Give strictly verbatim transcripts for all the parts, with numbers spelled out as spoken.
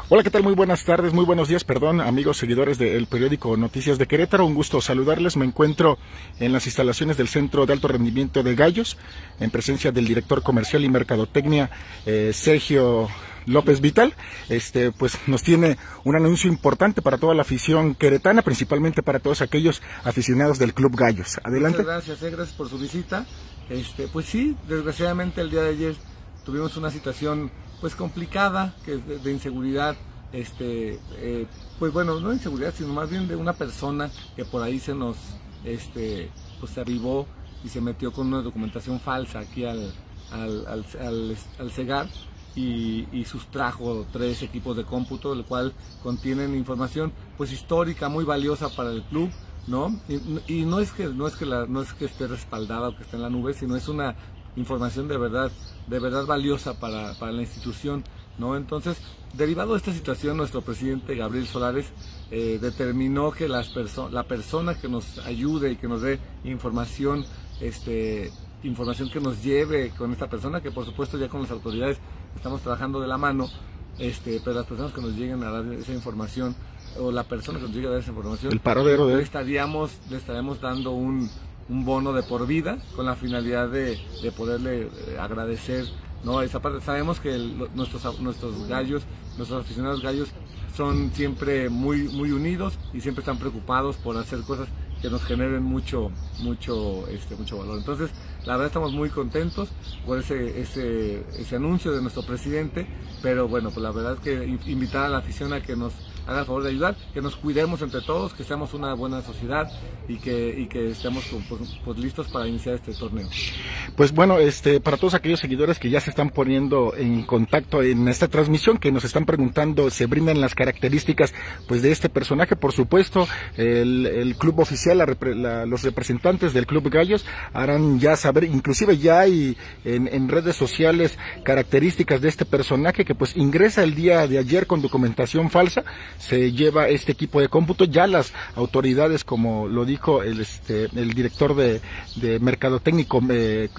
Hola, ¿qué tal? Muy buenas tardes, muy buenos días, perdón, amigos seguidores del periódico Noticias de Querétaro. Un gusto saludarles. Me encuentro en las instalaciones del Centro de Alto Rendimiento de Gallos, en presencia del director comercial y mercadotecnia, eh, Sergio López Vital. Este, pues nos tiene un anuncio importante para toda la afición queretana, principalmente para todos aquellos aficionados del Club Gallos. Adelante. Muchas gracias, eh, gracias por su visita. Este, pues sí, desgraciadamente el día de ayer tuvimos una situación pues complicada, que es de, de inseguridad, este, eh, pues bueno, no de inseguridad, sino más bien de una persona que por ahí se nos, este, pues se arribó y se metió con una documentación falsa aquí al, al, al, al, al CEGAR y, y sustrajo tres equipos de cómputo, el cual contienen información pues histórica muy valiosa para el club, ¿no? Y, y no es que no es que la, no es que esté respaldada o que esté en la nube, sino es una información de verdad, de verdad valiosa para, para la institución, ¿no? Entonces, derivado de esta situación, nuestro presidente Gabriel Solares eh, determinó que las perso la persona que nos ayude y que nos dé información, este, información que nos lleve con esta persona, que por supuesto ya con las autoridades estamos trabajando de la mano, este, pero las personas que nos lleguen a dar esa información, o la persona que nos llegue a dar esa información, el paradero de... le estaríamos, le estaremos dando un un bono de por vida con la finalidad de, de poderle eh, agradecer, ¿no? Esa parte. Sabemos que el, nuestros, nuestros gallos, nuestros aficionados gallos son siempre muy, muy unidos y siempre están preocupados por hacer cosas que nos generen mucho, mucho, este, mucho valor. Entonces, la verdad estamos muy contentos por ese, ese, ese anuncio de nuestro presidente, pero bueno, pues la verdad es que invitar a la afición a que nos haga el favor de ayudar, que nos cuidemos entre todos, que seamos una buena sociedad y que, y que estemos pues, pues, listos para iniciar este torneo. Pues bueno, este, para todos aquellos seguidores que ya se están poniendo en contacto en esta transmisión, que nos están preguntando, se brindan las características pues de este personaje, por supuesto, el, el club oficial, la, la, los representantes del Club Gallos harán ya saber, inclusive ya hay en, en redes sociales características de este personaje que pues ingresa el día de ayer con documentación falsa. Se lleva este equipo de cómputo, ya las autoridades, como lo dijo el este el director de, de mercadotécnico eh,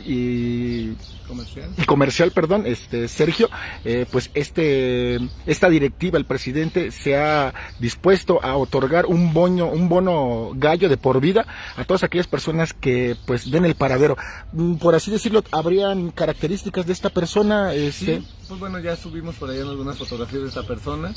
y comercial, y comercial perdón, este Sergio, eh, pues este esta directiva, el presidente se ha dispuesto a otorgar un bono, un bono gallo de por vida a todas aquellas personas que pues den el paradero. Por así decirlo, ¿habrían características de esta persona? Este... Sí, pues bueno, ya subimos por ahí algunas fotografías de esta persona,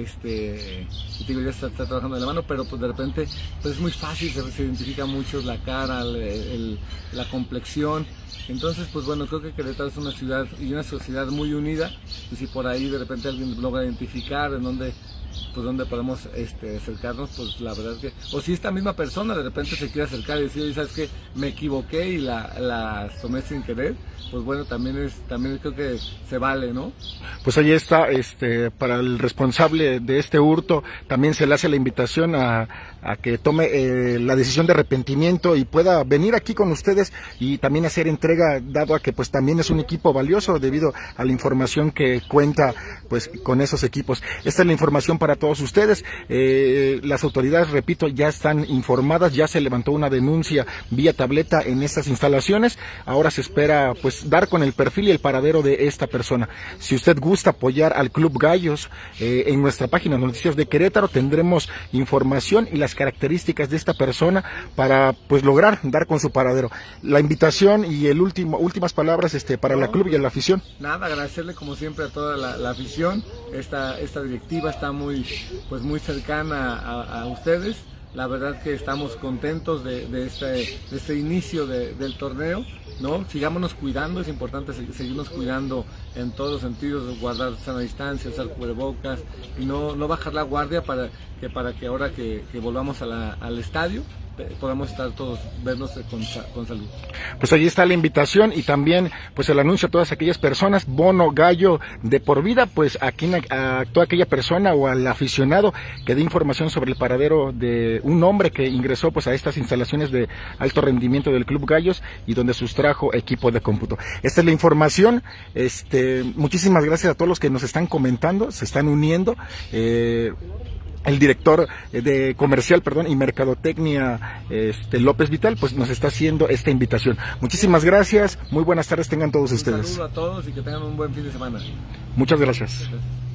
este, y digo, ya está, está trabajando de la mano, pero pues de repente pues es muy fácil, se, se identifica mucho la cara, el, el, la complexión. Entonces, pues bueno, creo que Querétaro es una ciudad y una sociedad muy unida, y si por ahí de repente alguien logra identificar en dónde, pues dónde podemos este, acercarnos, pues la verdad es que, o si esta misma persona de repente se quiere acercar y decir, ¿sabes qué? Me equivoqué y la, la tomé sin querer, pues bueno, también es, también creo que se vale, ¿no? Pues ahí está, este, para el responsable de este hurto, también se le hace la invitación a, a que tome eh, la decisión de arrepentimiento y pueda venir aquí con ustedes y también hacer entrega, dado a que pues también es un equipo valioso debido a la información que cuenta pues con esos equipos. Esta es la información para todos ustedes. Eh, las autoridades, repito, ya están informadas, ya se levantó una denuncia vía tableta en estas instalaciones. Ahora se espera pues dar con el perfil y el paradero de esta persona. Si usted gusta apoyar al Club Gallos, eh, en nuestra página Noticias de Querétaro tendremos información y las características de esta persona para pues lograr dar con su paradero. La invitación y el último últimas palabras este para no, la club y a la afición. Nada, agradecerle como siempre a toda la, la afición. Esta esta directiva está muy pues muy cercana a, a ustedes. La verdad que estamos contentos de, de, este, de este inicio de, del torneo, ¿no? Sigámonos cuidando, es importante seguirnos cuidando en todos los sentidos, guardar sana distancia, usar cubrebocas y no, no bajar la guardia para que, para que ahora que, que volvamos a la, al estadio podamos estar todos, vernos con, con salud. Pues allí está la invitación y también pues el anuncio a todas aquellas personas, bono gallo de por vida, pues aquí a toda aquella persona o al aficionado que dé información sobre el paradero de un hombre que ingresó pues a estas instalaciones de alto rendimiento del Club Gallos y donde sustrajo equipo de cómputo. Esta es la información. Este, muchísimas gracias a todos los que nos están comentando, se están uniendo. Eh, El director de comercial, perdón, y mercadotecnia, este, López Vital, pues nos está haciendo esta invitación. Muchísimas gracias, muy buenas tardes tengan todos un ustedes. Un saludo a todos y que tengan un buen fin de semana. Muchas gracias. Gracias.